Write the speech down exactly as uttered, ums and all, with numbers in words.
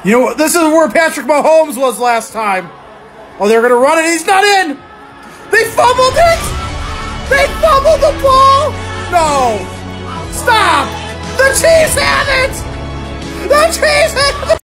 You know what? This is where Patrick Mahomes was last time. Oh, they're going to run it. He's not in. They fumbled it. They fumbled the ball. No. Stop. The Chiefs have it. The Chiefs have it.